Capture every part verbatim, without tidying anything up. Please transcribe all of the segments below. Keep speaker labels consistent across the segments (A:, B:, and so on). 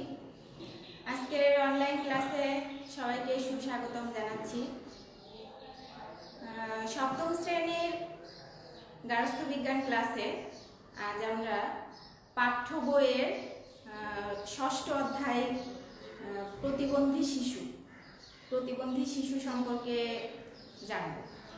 A: আজকের অনলাইন ক্লাসে সবাইকে সুস্বাগতম জানাচ্ছি। সপ্তম শ্রেণীর গার্হস্থ্য বিজ্ঞান ক্লাসে আজ আমরা পাঠ্য বইয়ের ষষ্ঠ অধ্যায় প্রতিবন্ধী শিশু প্রতিবন্ধী শিশু সম্পর্কে জানব।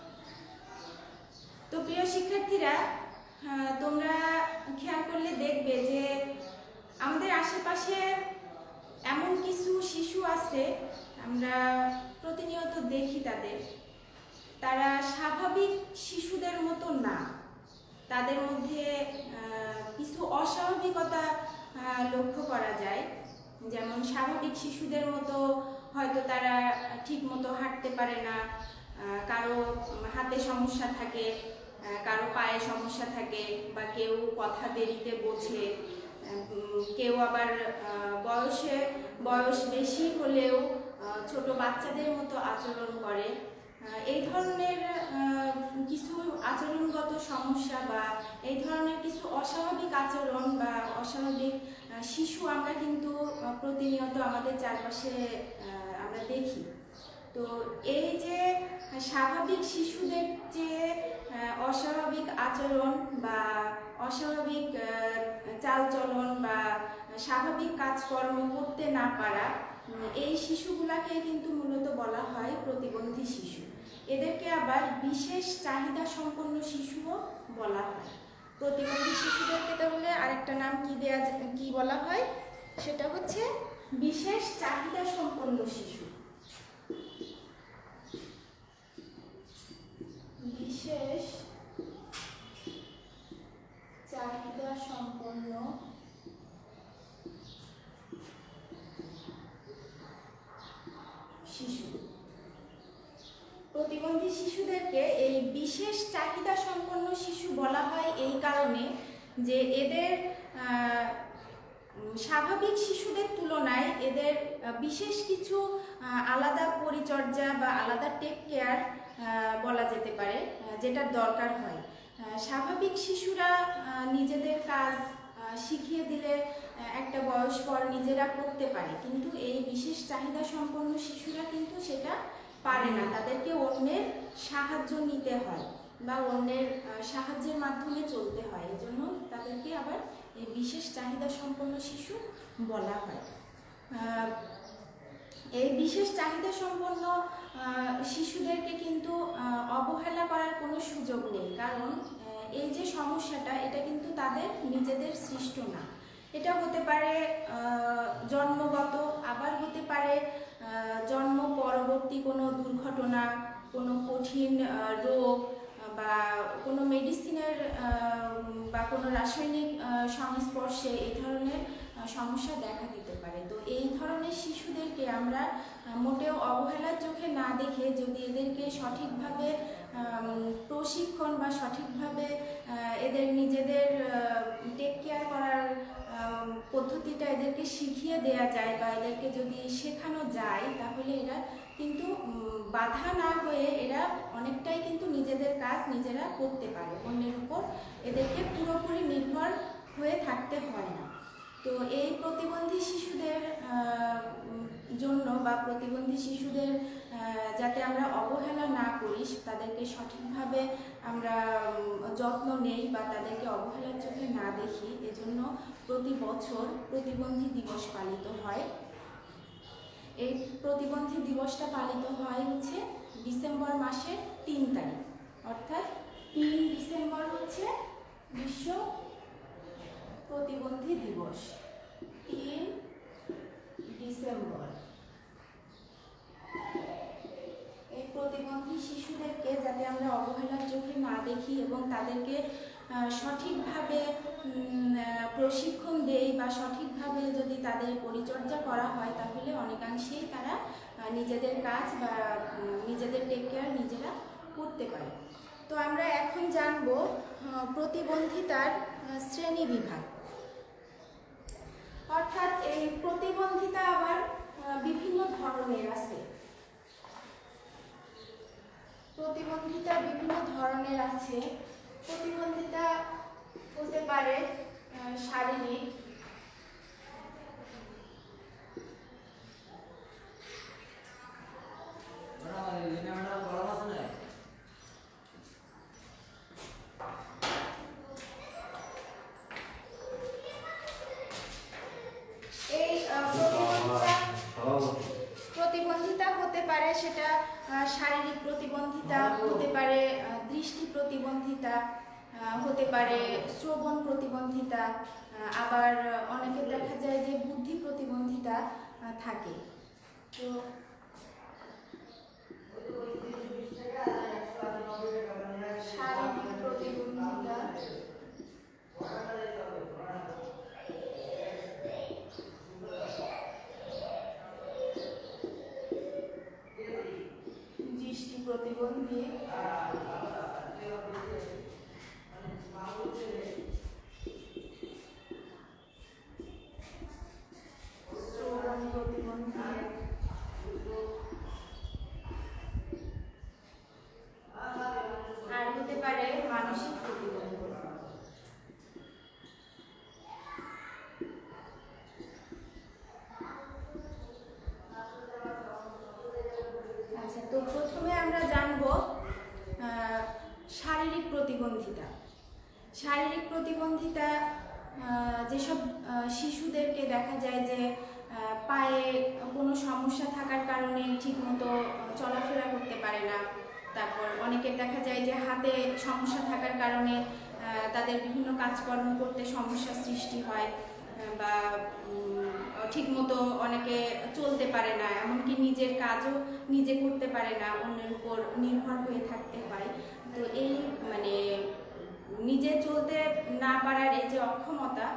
A: তো প্রিয় শিক্ষার্থীরা, তোমরা খেয়াল করলে দেখবে যে আমাদের আশেপাশে এমন কিছু শিশু আছে, আমরা প্রতিনিয়ত দেখি তাদের, তারা স্বাভাবিক শিশুদের মতো না, তাদের মধ্যে কিছু অস্বাভাবিকতা লক্ষ্য করা যায়। যেমন স্বাভাবিক শিশুদের মতো হয়তো তারা ঠিক মতো হাঁটতে পারে না, কারো হাতে সমস্যা থাকে, কারো পায়ে সমস্যা থাকে, বা কেউ কথা দেরিতে বোঝে, কেউ আবার বয়সে বয়স বেশি হলেও ছোট বাচ্চাদের মতো আচরণ করে। এই ধরনের কিছু আচরণগত সমস্যা বা এই ধরনের কিছু অস্বাভাবিক আচরণ বা অস্বাভাবিক শিশু আমরা কিন্তু প্রতিনিয়ত আমাদের চারপাশে আমরা দেখি। তো এই যে স্বাভাবিক শিশুদের যে অস্বাভাবিক আচরণ বা অস্বাভাবিক চালচলন বা স্বাভাবিক কাজকর্ম করতে না পারা, এই শিশুগুলাকে কিন্তু মূলত বলা হয় প্রতিবন্ধী শিশু। এদেরকে আবার বিশেষ চাহিদা সম্পন্ন শিশুও বলা হয়। প্রতিবন্ধী শিশুদেরকে তাহলে আরেকটা নাম কি দেয়া কি বলা হয়, সেটা হচ্ছে বিশেষ চাহিদা সম্পন্ন শিশু। বিশেষ চাহিদা সম্পন্ন শিশু। প্রতিবন্ধী শিশুদেরকে এই বিশেষ চাহিদা সম্পন্ন শিশু বলা হয় এই কারণে যে এদের স্বাভাবিক শিশুদের তুলনায় এদের বিশেষ কিছু আলাদা পরিচর্যা বা আলাদা টেক কেয়ার বলা যেতে পারে, যেটার দরকার হয়। স্বাভাবিক শিশুরা নিজেদের কাজ শিখিয়ে দিলে একটা বয়স পর নিজেরা করতে পারে, কিন্তু এই বিশেষ চাহিদা সম্পন্ন শিশুরা কিন্তু সেটা পারে না, তাদেরকে অন্যের সাহায্য নিতে হয় বা অন্যের সাহায্যের মাধ্যমে চলতে হয়। এজন্য তাদেরকে আবার এই বিশেষ চাহিদা সম্পন্ন শিশু বলা হয়। এই বিশেষ চাহিদা সম্পন্ন শিশুদেরকে কিন্তু অবহেলা করার কোনো সুযোগ নেই, কারণ এই যে সমস্যাটা, এটা কিন্তু তাদের নিজেদের সৃষ্ট না। এটা হতে পারে জন্মগত, আবার হতে পারে জন্ম পরবর্তী কোনো দুর্ঘটনা, কোনো কঠিন রোগ বা কোনো মেডিসিনের বা কোনো রাসায়নিক সংস্পর্শে এই ধরনের সমস্যা দেখা দিতে পারে। তো এই ধরনের শিশুদেরকে আমরা মোটেও অবহেলার চোখে না দেখে যদি এদেরকে সঠিকভাবে প্রশিক্ষণ বা সঠিকভাবে এদের নিজেদের টেক কেয়ার করার পদ্ধতিটা এদেরকে শিখিয়ে দেয়া যায় বা এদেরকে যদি শেখানো যায়, তাহলে এরা কিন্তু বাধা না হয়ে এরা অনেকটাই কিন্তু নিজেদের কাজ নিজেরা করতে পারে, অন্যের উপর এদেরকে পুরোপুরি নির্ভর হয়ে থাকতে হয় না। তো এই প্রতিবন্ধী শিশুদের জন্য বা প্রতিবন্ধী শিশুদের যাতে আমরা অবহেলা না করি, তাদেরকে সঠিকভাবে আমরা যত্ন নেই বা তাদেরকে অবহেলার চোখে না দেখি, এজন্য প্রতি বছর প্রতিবন্ধী দিবস পালিত হয়। এই প্রতিবন্ধী দিবসটা পালিত হয় হচ্ছে ডিসেম্বর মাসের তিন তারিখ, অর্থাৎ তিন ডিসেম্বর হচ্ছে বিশ্ব প্রতিবন্ধী দিবস। তিন ডিসেম্বর এই প্রতিবন্ধী শিশুদেরকে যাতে আমরা অবহেলার চোখে না দেখি এবং তাদেরকে সঠিকভাবে প্রশিক্ষণ দেই বা সঠিকভাবে যদি তাদের পরিচর্যা করা হয়, তাহলে অনেকাংশেই তারা নিজেদের কাজ বা নিজেদের টেক কেয়ার নিজেরা করতে পারে। তো আমরা এখন জানব প্রতিবন্ধিতার শ্রেণী বিভাগ। অর্থাৎ এই প্রতিবন্ধিতা আবার বিভিন্ন ধরনের আছে। প্রতিবন্ধিতা বিভিন্ন ধরনের আছে। প্রতিবন্ধিতা হতে পারে শারীরিক, পারে সেটা শারীরিক প্রতিবন্ধিতা, হতে পারে দৃষ্টি প্রতিবন্ধিতা, হতে পারে শ্রবণ প্রতিবন্ধিতা, আবার অনেকে দেখা যায় যে বুদ্ধি প্রতিবন্ধিতা থাকে। তো শারীরিক প্রতিবন্ধিতা, দৃষ্টি প্রতিবন্ধী, শ্রবণ প্রতিবন্ধী, আর হতে পারে মানসিক প্রতিবন্ধী। আচ্ছা, তো প্রথমে আমরা জানবো শারীরিক প্রতিবন্ধিতা। শারীরিক প্রতিবন্ধিতা যেসব শিশুদেরকে দেখা যায় যে পায়ে কোনো সমস্যা থাকার কারণে ঠিকমতো চলাফেরা করতে পারে না, তারপর অনেকের দেখা যায় যে হাতে সমস্যা থাকার কারণে তাদের বিভিন্ন কাজকর্ম করতে সমস্যার সৃষ্টি হয়, বা ঠিকমতো অনেকে চলতে পারে না, এমনকি নিজের কাজও নিজে করতে পারে না, অন্যের উপর নির্ভর হয়ে থাকতে হয়। তো এই মানে নিজে চলতে না পারার এই যে অক্ষমতা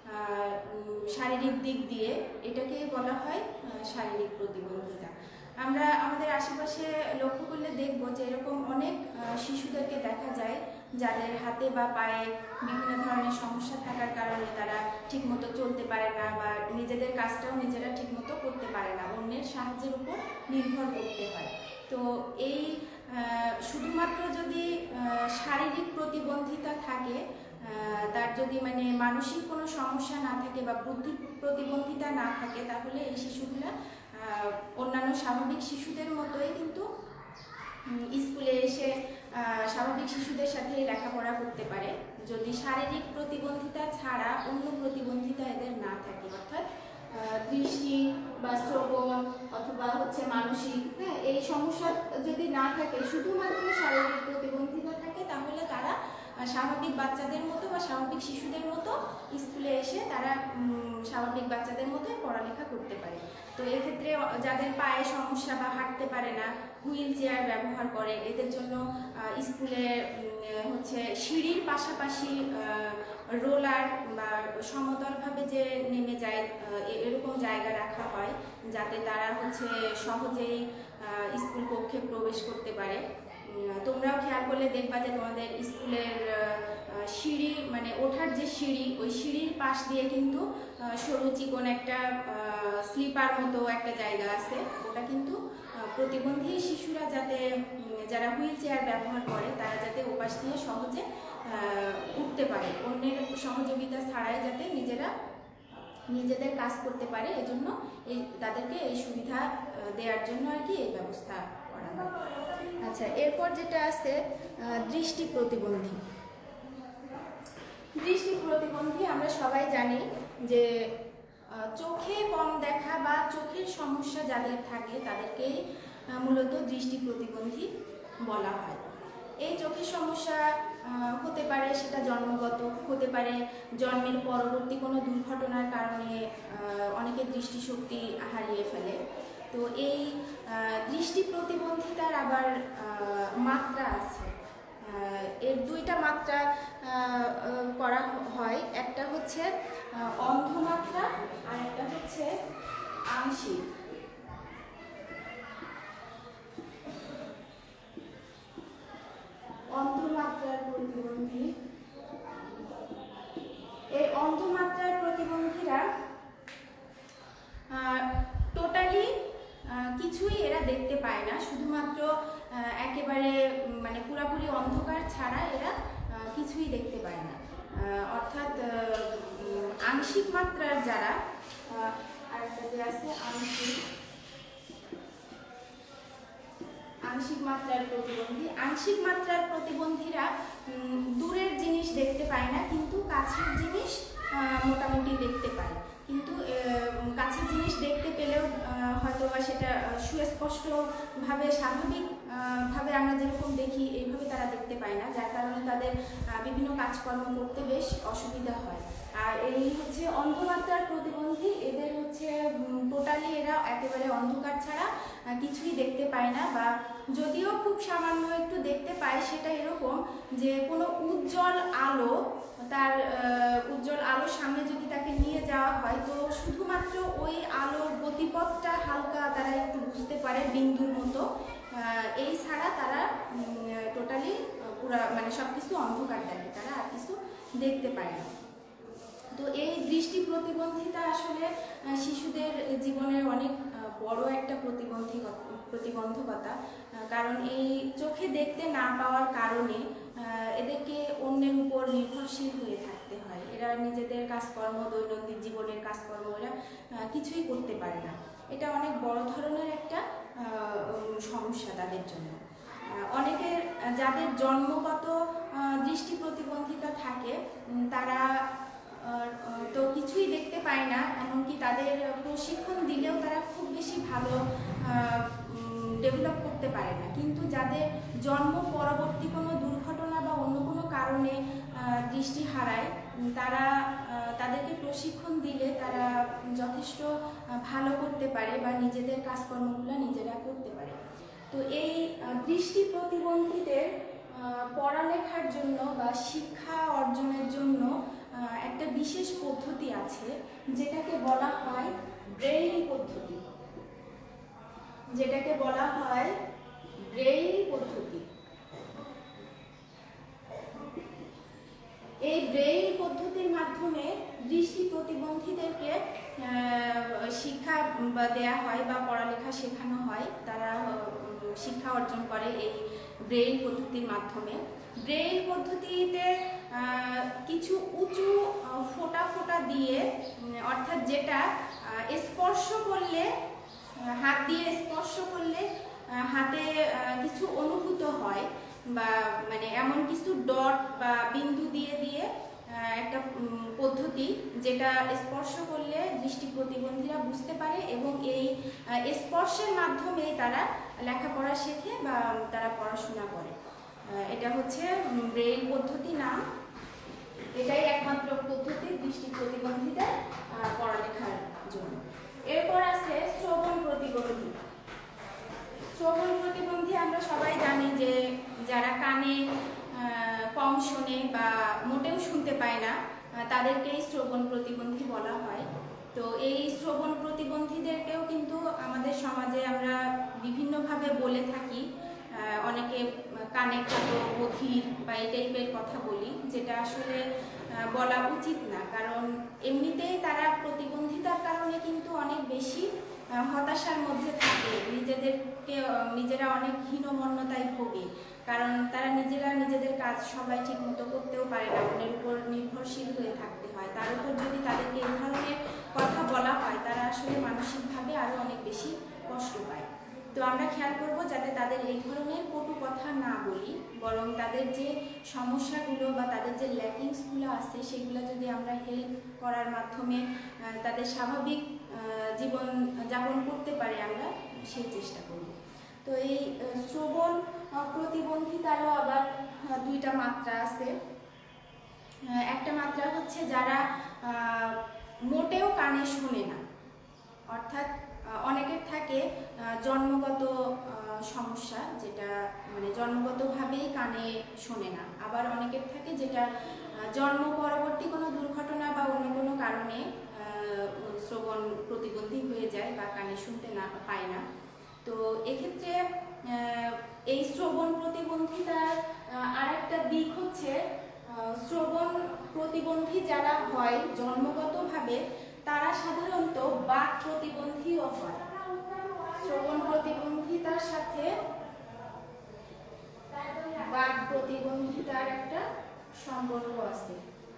A: শারীরিক দিক দিয়ে, এটাকে বলা হয় শারীরিক প্রতিবন্ধিতা। আমরা আমাদের আশেপাশে লক্ষ্য করলে দেখব যে এরকম অনেক শিশুদেরকে দেখা যায় যাদের হাতে বা পায়ে বিভিন্ন ধরনের সমস্যা থাকার কারণে তারা ঠিকমতো চলতে পারে না, বা নিজেদের কাজটাও নিজেরা ঠিকমতো করতে পারে না, অন্যের সাহায্যের উপর নির্ভর করতে হয়। তো এই শুধুমাত্র যদি শারীরিক প্রতিবন্ধিতা থাকে, তার যদি মানে মানসিক কোনো সমস্যা না থাকে বা বুদ্ধি প্রতিবন্ধিতা না থাকে, তাহলে এই শিশুগুলা অন্যান্য স্বাভাবিক শিশুদের মতোই কিন্তু স্কুলে এসে স্বাভাবিক শিশুদের সাথে লেখাপড়া করতে পারে, যদি শারীরিক প্রতিবন্ধিতা ছাড়া অন্য প্রতিবন্ধিতা এদের না থাকে, অর্থাৎ দৃষ্টি বা শ্রবণ অথবা হচ্ছে মানসিক, হ্যাঁ, এই সমস্যা যদি না থাকে, শুধুমাত্র শারীরিক প্রতিবন্ধিতা থাকে, তাহলে তারা স্বাভাবিক বাচ্চাদের মতো বা স্বাভাবিক শিশুদের মতো স্কুলে এসে তারা স্বাভাবিক বাচ্চাদের মতো পড়ালেখা করতে পারে। তো এক্ষেত্রে যাদের পায়ে সমস্যা বা হাঁটতে পারে না, হুইল চেয়ার ব্যবহার করে, এদের জন্য স্কুলে হচ্ছে সিঁড়ির পাশাপাশি রোলার বা সমতলভাবে যে নেমে যায় এরকম জায়গা রাখা হয়, যাতে তারা হচ্ছে সহজেই স্কুল কক্ষে প্রবেশ করতে পারে। তোমরাও খেয়াল করলে দেখবা যে তোমাদের স্কুলের সিঁড়ি মানে ওঠার যে সিঁড়ি, ওই সিঁড়ির পাশ দিয়ে কিন্তু সরু চিকন একটা স্লিপার মতো একটা জায়গা আছে, ওটা কিন্তু প্রতিবন্ধী শিশুরা যাতে, যারা হুইল চেয়ার ব্যবহার করে, তারা যাতে ওপাশ দিয়ে সহজে উঠতে পারে, অন্যের সহযোগিতা ছাড়াই যাতে নিজেরা নিজেদের কাজ করতে পারে, এজন্য এই তাদেরকে এই সুবিধা দেওয়ার জন্য আর কি এই ব্যবস্থা করা হয়। আচ্ছা, এরপর যেটা আছে দৃষ্টি প্রতিবন্ধী। দৃষ্টি প্রতিবন্ধী আমরা সবাই জানি যে চোখে কম দেখা বা চোখের সমস্যা যাদের থাকে তাদেরকেই মূলত দৃষ্টি প্রতিবন্ধী বলা হয়। এই চোখের সমস্যা হতে পারে সেটা জন্মগত, হতে পারে জন্মের পরবর্তী কোনো দুর্ঘটনার কারণে অনেকের দৃষ্টিশক্তি হারিয়ে ফেলে। তো এই দৃষ্টি প্রতিবন্ধিতার আবার মাত্রা আছে, এর দুইটা মাত্রা করা হয়, একটা হচ্ছে অন্ধমাত্রা আর একটা হচ্ছে আংশিক। অন্ধমাত্রার প্রতিবন্ধী, এই অন্ধমাত্রার প্রতিবন্ধীরা টোটালি কিছুই এরা দেখতে পায় না, শুধুমাত্র একেবারে মানে পুরাপুরি অন্ধকার ছাড়া এরা কিছুই দেখতে পায় না। অর্থাৎ আংশিক মাত্রার যারা, আরেকটা যে আছে আংশিক আংশিক মাত্রার প্রতিবন্ধী, আংশিক মাত্রার প্রতিবন্ধীরা দূরের জিনিস দেখতে পায় না, কিন্তু কাছের জিনিস মোটামুটি দেখতে পায়, কিন্তু কাছের জিনিস দেখতে পেলেও হয়তো বা সেটা সুস্পষ্টভাবে স্বাভাবিক ভাবে আমরা যেরকম দেখি এইভাবে তারা দেখতে পায় না, যার কারণে তাদের বিভিন্ন কাজকর্ম করতে বেশ অসুবিধা হয়। আর এই হচ্ছে অন্ধমাত্রার প্রতিবন্ধী, এদের হচ্ছে টোটালি এরা একেবারে অন্ধকার ছাড়া কিছুই দেখতে পায় না, বা যদিও খুব সামান্য একটু দেখতে পায় সেটা এরকম যে কোনো উজ্জ্বল আলো, তার উজ্জ্বল আলোর সামনে যদি তাকে নিয়ে যাওয়া হয় তো শুধুমাত্র ওই আলোর গতিপথটা হালকা তারা একটু বুঝতে পারে বিন্দুর মতো, এই ছাড়া তারা টোটালি পুরা মানে সব কিছু অন্ধকার দেখে, তারা আর কিছু দেখতে পায় না। তো এই দৃষ্টি প্রতিবন্ধিতা আসলে শিশুদের জীবনের অনেক বড় একটা প্রতিবন্ধী প্রতিবন্ধকতা, কারণ এই চোখে দেখতে না পাওয়ার কারণে এদেরকে অন্যের উপর নির্ভরশীল হয়ে থাকতে হয়। এরা নিজেদের কাজকর্ম, দৈনন্দিন জীবনের কাজকর্ম এরা কিছুই করতে পারে না। এটা অনেক বড় ধরনের একটা সমস্যা তাদের জন্য। অনেকের যাদের জন্মগত দৃষ্টি প্রতিবন্ধিতা থাকে তারা তো কিছুই দেখতে পায় না, এমনকি তাদের প্রশিক্ষণ দিলেও তারা খুব বেশি ভালো ডেভেলপ করতে পারে না। কিন্তু যাদের জন্ম পরবর্তী কোনো দুর্ঘটনা বা অন্য কোনো কারণে দৃষ্টি হারায়, তারা তাদেরকে প্রশিক্ষণ দিলে তারা যথেষ্ট ভালো করতে পারে বা নিজেদের কাজকর্মগুলো নিজেরা করতে পারে। তো এই দৃষ্টি প্রতিবন্ধীদের পড়ালেখার জন্য বা শিক্ষা অর্জনের জন্য একটা বিশেষ পদ্ধতি আছে যেটাকে বলা হয় ব্রেইল পদ্ধতি, যেটাকে বলা হয় ব্রেইল পদ্ধতি। এই ব্রেইল পদ্ধতির মাধ্যমে দৃষ্টি প্রতিবন্ধীদেরকে শিক্ষা দেয়া হয় বা পড়ালেখা শেখানো হয়, তারা শিক্ষা অর্জন করে এই ব্রেইল পদ্ধতির মাধ্যমে। ব্রেইল পদ্ধতিতে কিছু উঁচু ফোঁটা ফোঁটা দিয়ে, অর্থাৎ যেটা স্পর্শ করলে, হাত দিয়ে স্পর্শ করলে হাতে কিছু অনুভূত হয়, বা মানে এমন কিছু ডট বা বিন্দু দিয়ে দিয়ে একটা পদ্ধতি যেটা স্পর্শ করলে দৃষ্টি প্রতিবন্ধীরা বুঝতে পারে, এবং এই স্পর্শের মাধ্যমে তারা লেখাপড়া শেখে বা তারা পড়াশোনা করে। এটা হচ্ছে ব্রেইল পদ্ধতি নাম। এটাই একমাত্র পদ্ধতি দৃষ্টি প্রতিবন্ধীদের পড়ালেখার জন্য। এরপর আছে শ্রবণ প্রতিবন্ধী। শ্রবণ প্রতিবন্ধী আমরা সবাই জানি যে যারা কানে কম শোনে বা মোটেও শুনতে পায় না তাদেরকেই শ্রবণ প্রতিবন্ধী বলা হয়। তো এই শ্রবণ প্রতিবন্ধীদেরকেও কিন্তু আমাদের সমাজে আমরা বিভিন্নভাবে বলে থাকি। অনেকে কানে খাটো, বধির বা এই টাইপের কথা বলি, যেটা আসলে বলা উচিত না, কারণ এমনিতেই তারা প্রতিবন্ধিতার কারণে কিন্তু অনেক বেশি হতাশার মধ্যে থাকে, নিজেদেরকে নিজেরা অনেক হীনমন্যতায় ভোগে, কারণ তারা নিজেরা নিজেদের কাজ সবাই ঠিক মতো করতেও পারে না, অন্যের উপর নির্ভরশীল হয়ে থাকতে হয়। তার উপর যদি তাদেরকে এই ধরনের কথা বলা হয় তারা আসলে মানসিকভাবে আরও অনেক বেশি কষ্ট পায়। তো আমরা খেয়াল করব যাতে তাদের এই ধরনের কটু কথা না বলি, বরং তাদের যে সমস্যাগুলো বা তাদের যে ল্যাকিংসগুলো আছে সেগুলো যদি আমরা হেল্প করার মাধ্যমে তাদের স্বাভাবিক জীবন যাপন করতে পারি আমরা সেই চেষ্টা করব। তো এই শ্রবণ প্রতিবন্ধিতারও আবার দুইটা মাত্রা আছে। একটা মাত্রা হচ্ছে যারা মোটেও কানে শোনে না, অর্থাৎ অনেকের থাকে জন্মগত সমস্যা, যেটা মানে জন্মগতভাবেই কানে শোনে না। আবার অনেকের থাকে যেটা জন্ম পরবর্তী কোনো দুর্ঘটনা বা অন্য কোনো কারণে শ্রবণ প্রতিবন্ধী হয়ে যায় বা কানে শুনতে না পায় না। তো এক্ষেত্রে এই শ্রবণ প্রতিবন্ধিতার আর একটা দিক হচ্ছে শ্রবণ প্রতিবন্ধী যারা হয় জন্মগতভাবে তারা সাধারণত বাক প্রতিবন্ধীও হয়। শ্রবণ প্রতিবন্ধিতার সাথে বাক প্রতিবন্ধিতার একটা সম্পর্ক আছে।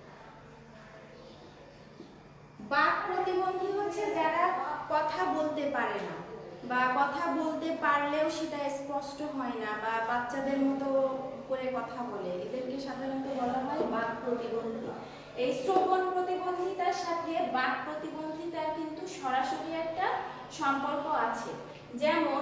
A: বাক প্রতিবন্ধী হচ্ছে যারা কথা বলতে পারে না বা কথা বলতে পারলেও সেটা স্পষ্ট হয় না বা বাচ্চাদের মতো করে কথা বলে, এদেরকে সাধারণত বলা হয় বাক প্রতিবন্ধী। এই শ্রবণ প্রতিবন্ধিতার সাথে বাক প্রতিবন্ধিতার কিন্তু সরাসরি একটা সম্পর্ক আছে। যেমন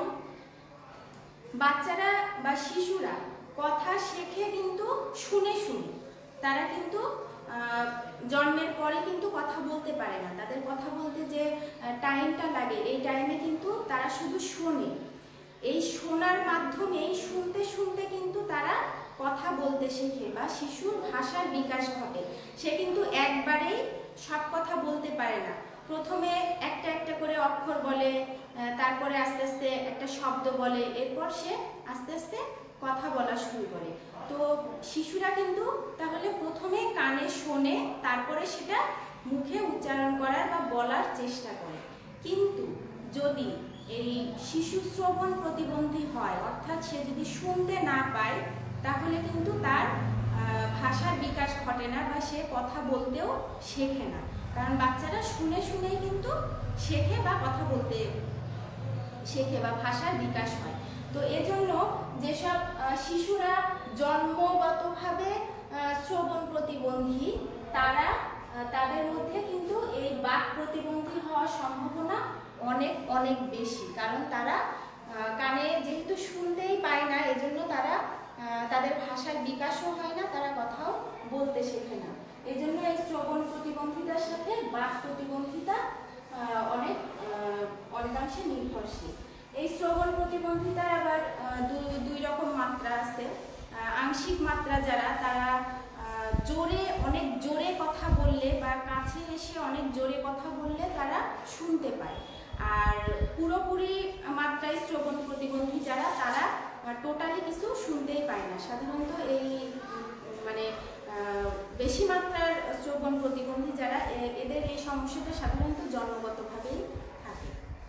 A: বাচ্চারা বা শিশুরা কথা শেখে কিন্তু শুনে শুনে। তারা কিন্তু জন্মের পরে কিন্তু কথা বলতে পারে না, তাদের কথা বলতে যে টাইমটা লাগে এই টাইমে কিন্তু তারা শুধু শোনে। এই শোনার মাধ্যমেই শুনতে শুনতে কিন্তু তারা কথা বলতে শেখে বা শিশুর ভাষার বিকাশ ঘটে। সে কিন্তু একবারেই সব কথা বলতে পারে না, প্রথমে একটা একটা করে অক্ষর বলে, তারপরে আস্তে আস্তে একটা শব্দ বলে, এরপর সে আস্তে আস্তে কথা বলা শুরু করে। তো শিশুরা কিন্তু তাহলে প্রথমে কানে শোনে, তারপরে সেটা মুখে উচ্চারণ করার বা বলার চেষ্টা করে। কিন্তু যদি এই শিশু শ্রবণ প্রতিবন্ধী হয়, অর্থাৎ সে যদি শুনতে না পায়, তাহলে কিন্তু তার ভাষার বিকাশ ঘটে না বা সে কথা বলতেও শেখে না। কারণ বাচ্চারা শুনে শুনেই কিন্তু শেখে বা কথা বলতে শেখে বা ভাষার বিকাশ হয়। তো এজন্য যেসব শিশুরা জন্মগতভাবে শ্রবণ প্রতিবন্ধী, তারা তাদের মধ্যে কিন্তু এই বাক প্রতিবন্ধী হওয়ার সম্ভাবনা অনেক অনেক বেশি। কারণ তারা কানে যেহেতু শুনতেই পায় না, এজন্য তারা তাদের ভাষার বিকাশও হয় না, তারা কথাও বলতে শেখে না। এজন্য এই শ্রবণ প্রতিবন্ধিতার সাথে বাক প্রতিবন্ধিতা অনেক অনেকাংশে নির্ভরশীল। এই শ্রবণ প্রতিবন্ধিতার আবার দুই রকম মাত্রা আছে। আংশিক মাত্রা যারা, তারা জোরে অনেক জোরে কথা বললে বা কাছে এসে অনেক জোরে কথা বললে তারা শুনতে পায়। আর পুরোপুরি মাত্রায় শ্রবণ প্রতিবন্ধী যারা, তারা টোটালি কিছু শুনতেই পায় না। সাধারণত এই মানে বেশি মাত্রার শ্রবণ প্রতিবন্ধী যারা, এদের এই সমস্যাটা সাধারণত জন্মগতভাবেই থাকে।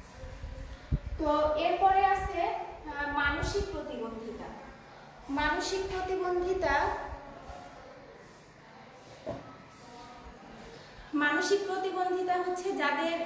A: তো এরপরে আছে মানসিক প্রতিবন্ধিতা। মানসিক প্রতিবন্ধিতা মানসিক প্রতিবন্ধিতা হচ্ছে যাদের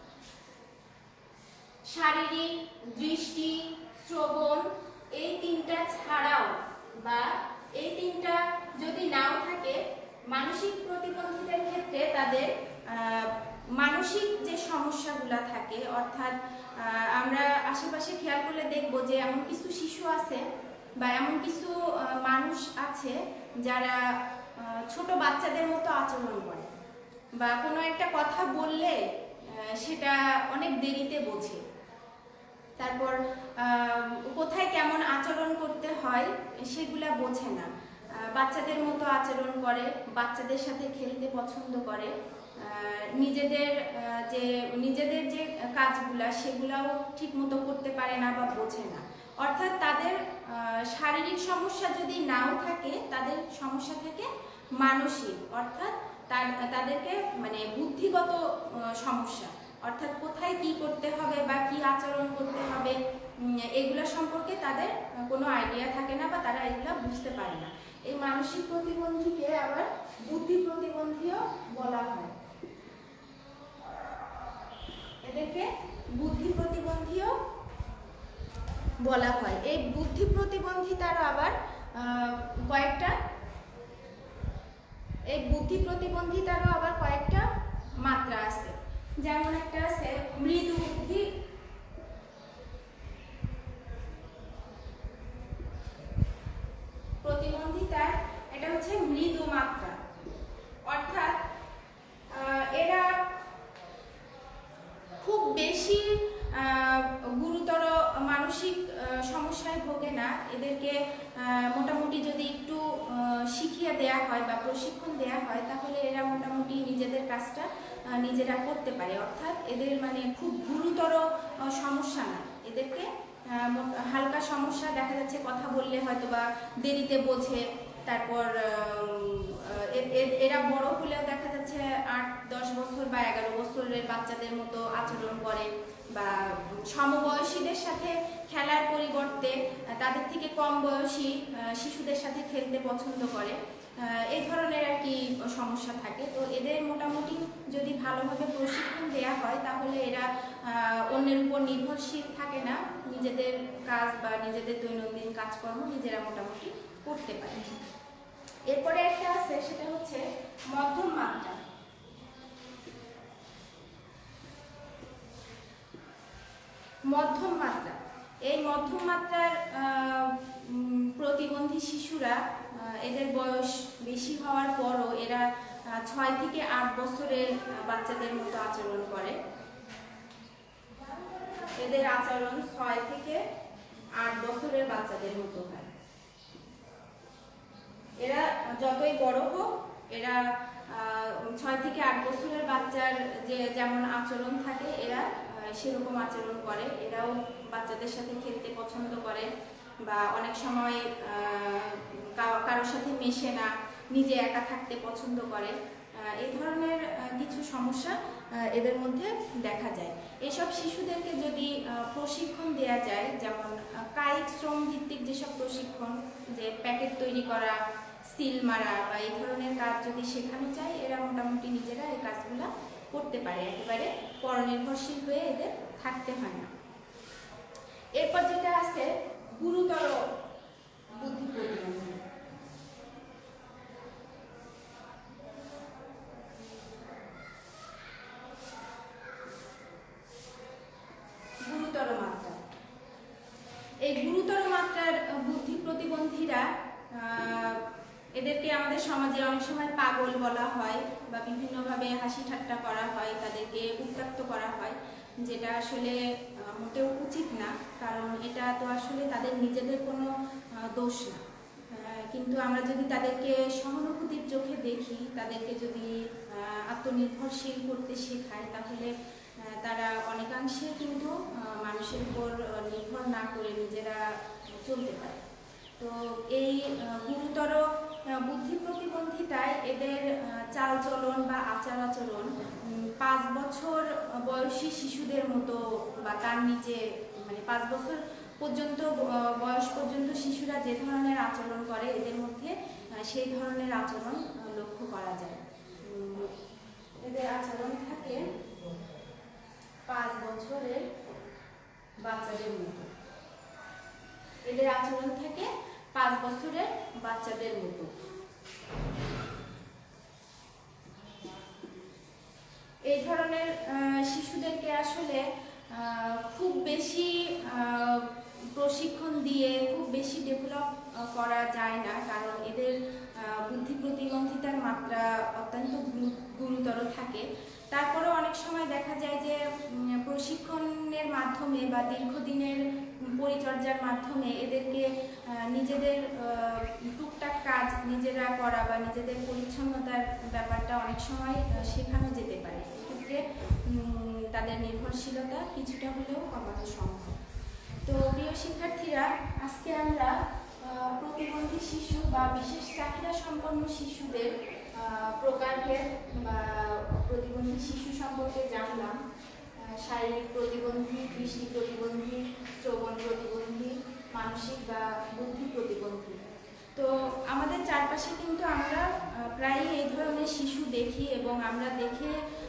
A: শারীরিক, দৃষ্টি, শ্রবণ এই তিনটা ছাড়াও বা এই তিনটা যদি নাও থাকে, মানসিক প্রতিবন্ধিতার ক্ষেত্রে তাদের মানসিক যে সমস্যাগুলো থাকে, অর্থাৎ আমরা আশেপাশে খেয়াল করলে দেখব যে এমন কিছু শিশু আছে বা এমন কিছু মানুষ আছে যারা ছোট বাচ্চাদের মতো আচরণ করে, বা কোনো একটা কথা বললে সেটা অনেক দেরিতে বোঝে, তারপর কোথায় কেমন আচরণ করতে হয় সেগুলা বোঝে না, বাচ্চাদের মতো আচরণ করে, বাচ্চাদের সাথে খেলতে পছন্দ করে, নিজেদের যে নিজেদের যে কাজগুলা সেগুলাও ঠিক মতো করতে পারে না বা বোঝে না। অর্থাৎ তাদের শারীরিক সমস্যা যদি নাও থাকে, তাদের সমস্যা থাকে মানসিক, অর্থাৎ তাদেরকে মানে বুদ্ধিগত সমস্যা, অর্থাৎ কোথায় কি করতে হবে বা কি আচরণ করতে হবে এগুলা সম্পর্কে তাদের কোনো আইডিয়া থাকে না বা তারা এগুলা বুঝতে পারে না। এই মানসিক প্রতিবন্ধীকে আবার বুদ্ধি প্রতিবন্ধীও বলা হয়, এদেরকে বুদ্ধি প্রতিবন্ধীও বলা হয়। এই বুদ্ধি প্রতিবন্ধিতার আবার কয়েকটা এই বুদ্ধি প্রতিবন্ধিতারও আবার কয়েকটা মাত্রা আছে। যেমন একটা আছে মৃদু বুদ্ধি প্রতিবন্ধিতার, এটা হচ্ছে মৃদু মাত্রা, অর্থাৎ এরা খুব বেশি গুরুতর মানসিক সমস্যায় ভোগে না। এদেরকে মোটামুটি যদি একটু শিখিয়ে দেয়া হয় বা প্রশিক্ষণ দেয়া হয়, তাহলে এরা মোটামুটি নিজেদের কাজটা নিজেরা করতে পারে। অর্থাৎ এদের মানে খুব গুরুতর সমস্যা না, এদেরকে হালকা সমস্যা, দেখা যাচ্ছে কথা বললে হয়তো বা দেরিতে বোঝে, তারপর এরা বড় হলেও দেখা যাচ্ছে আট দশ বছর বা এগারো বছরের বাচ্চাদের মতো আচরণ করে, বা সমবয়সীদের সাথে খেলার পরিবর্তে তাদের থেকে কম বয়সী শিশুদের সাথে খেলতে পছন্দ করে, এই ধরনের আর কি সমস্যা থাকে। তো এদের মোটামুটি যদি ভালোভাবে প্রশিক্ষণ দেওয়া হয়, তাহলে এরা অন্যের উপর নির্ভরশীল থাকে না, নিজেদের কাজ বা নিজেদের দৈনন্দিন কাজকর্ম নিজেরা মোটামুটি করতে পারে। এরপরে একটা আছে, সেটা হচ্ছে মধ্যম মাত্রা। মধ্যম মাত্রা। এই মধ্যম মাত্রার প্রতিবন্ধী শিশুরা এদের বয়স বেশি হওয়ার পরও এরা ছয় থেকে আট বছরের বাচ্চাদের মতো আচরণ করে। এদের আচরণ ছয় থেকে আট বছরের বাচ্চাদের মতো হয়। এরা যতই বড় হোক এরা ছয় থেকে আট বছরের বাচ্চার যে যেমন আচরণ থাকে এরা সেরকম আচরণ করে। এরাও বাচ্চাদের সাথে খেলতে পছন্দ করে বা অনেক সময় কারোর সাথে মেশে না, নিজে একা থাকতে পছন্দ করে। এই ধরনের কিছু সমস্যা এদের মধ্যে দেখা যায়। এসব শিশুদেরকে যদি প্রশিক্ষণ দেওয়া যায়, যেমন কায়িক শ্রম ভিত্তিক যেসব প্রশিক্ষণ, যে প্যাকেট তৈরি করা, সিল মারা বা এই ধরনের কাজ যদি শেখানো যায়, এরা মোটামুটি নিজেরা এই কাজগুলো করতে পারে, একেবারে পরনির্ভরশীল হয়ে এদের থাকতে হয় না। এরপর যেটা আছে গুরুতর বুদ্ধি প্রতিবন্ধী। গুরুতর মাত্রা। এই গুরুতর মাত্রার বুদ্ধি প্রতিবন্ধীরা এদেরকে আমাদের সমাজে অনেক সময় পাগল বলা হয় বা বিভিন্নভাবে হাসি ঠাট্টা করা হয়, তাদেরকে উত্ত্যক্ত করা হয়, যেটা আসলে মোটেও উচিত না, কারণ এটা তো আসলে তাদের নিজেদের কোনো দোষ না। কিন্তু আমরা যদি তাদেরকে সহানুভূতির চোখে দেখি, তাদেরকে যদি আত্মনির্ভরশীল করতে শেখাই, তাহলে তারা অনেকাংশে কিন্তু মানুষের উপর নির্ভর না করে নিজেরা চলতে পারে। তো এই গুরুতর বুদ্ধি প্রতিবন্ধিতায় এদের চালচলন বা আচার আচরণ পাঁচ বছর বয়সী শিশুদের মতো বা তার নিচে, মানে পাঁচ বছর পর্যন্ত বয়স পর্যন্ত শিশুরা যে ধরনের আচরণ করে এদের মধ্যে সেই ধরনের আচরণ লক্ষ্য করা যায়। এদের আচরণ থাকে পাঁচ বছরের বাচ্চাদের মতো। এদের আচরণ থাকে পাঁচ বছরের বাচ্চাদের মতো। এই ধরনের শিশুদেরকে আসলে খুব বেশি প্রশিক্ষণ দিয়ে খুব বেশি ডেভেলপ করা যায় না, কারণ এদের বুদ্ধি প্রতিবন্ধিতার মাত্রা অত্যন্ত গুরুতর থাকে। তারপরেও অনেক সময় দেখা যায় যে প্রশিক্ষণের মাধ্যমে বা দীর্ঘদিনের পরিচর্যার মাধ্যমে এদেরকে নিজেদের টুকটাক কাজ নিজেরা করা বা নিজেদের পরিচ্ছন্নতার ব্যাপারটা অনেক সময় শেখানো যেতে পারে। এক্ষেত্রে তাদের নির্ভরশীলতা কিছুটা হলেও কমানো সম্ভব। তো প্রিয় শিক্ষার্থীরা, আজকে আমরা প্রতিবন্ধী শিশু বা বিশেষ চাহিদা সম্পন্ন শিশুদের প্রকারভেদ বা প্রতিবন্ধী শিশু সম্পর্কে জানলাম। শারীরিক প্রতিবন্ধী, দৃষ্টি প্রতিবন্ধী, শ্রবণ প্রতিবন্ধী, মানসিক বা বুদ্ধি প্রতিবন্ধী। তো আমাদের চারপাশে কিন্তু আমরা প্রায়ই এই ধরনের শিশু দেখি এবং আমরা দেখে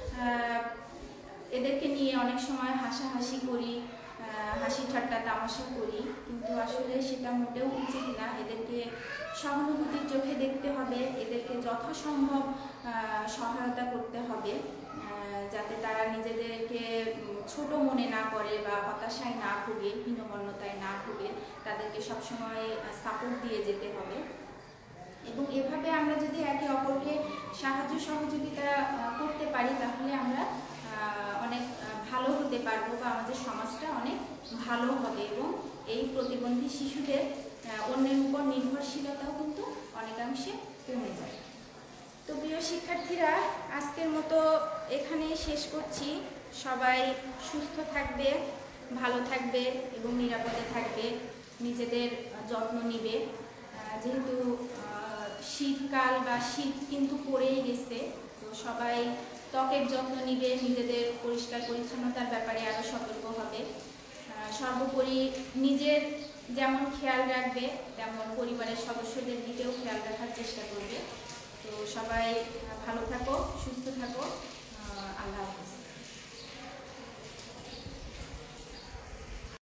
A: এদেরকে নিয়ে অনেক সময় হাসাহাসি করি, হাসি ঠাট্টা তামাশা করি, কিন্তু আসলে সেটা মোটেও উচিত না। এদেরকে সহানুভূতির চোখে দেখতে হবে, এদেরকে যথাসম্ভব সহায়তা করতে হবে, যাতে তারা নিজেদেরকে ছোট মনে না করে বা হতাশায় না ভুগে, হীনমন্যতায় না ভুগে। তাদেরকে সবসময় সাপোর্ট দিয়ে যেতে হবে এবং এভাবে আমরা যদি একে অপরকে সাহায্য সহযোগিতা করতে পারি, তাহলে আমরা অনেক ভালো হতে পারবো বা আমাদের সমাজটা অনেক ভালো হবে এবং এই প্রতিবন্ধী শিশুদের অন্যের উপর নির্ভরশীলতাও কিন্তু অনেকাংশে কমে যায়। তো প্রিয় শিক্ষার্থীরা, আজকের মতো এখানেই শেষ করছি। সবাই সুস্থ থাকবে, ভালো থাকবে এবং নিরাপদে থাকবে, নিজেদের যত্ন নিবে। যেহেতু শীতকাল বা শীত কিন্তু পড়েই গেছে, তো সবাই ত্বকের যত্ন নিবে, নিজেদের পরিষ্কার পরিচ্ছন্নতার ব্যাপারে আরও সতর্ক হবে। সর্বোপরি নিজের যেমন খেয়াল রাখবে, তেমন পরিবারের সদস্যদের দিকেও খেয়াল রাখার চেষ্টা করবে। তো সবাই ভালো থাকো, সুস্থ থাকো, আল্লাহ।